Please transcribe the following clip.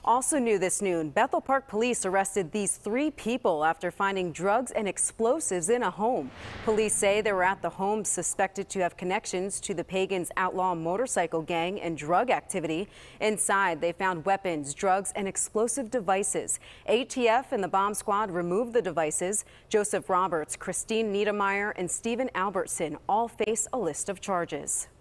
Also new this noon, Bethel Park Police arrested these 3 people after finding drugs and explosives in a home. Police say they were at the home suspected to have connections to the Pagan's outlaw motorcycle gang and drug activity. Inside, they found weapons, drugs, and explosive devices. ATF and the bomb squad removed the devices. Joseph Roberts, Christine Niedermeyer, and Stephen Albertson all face a list of charges.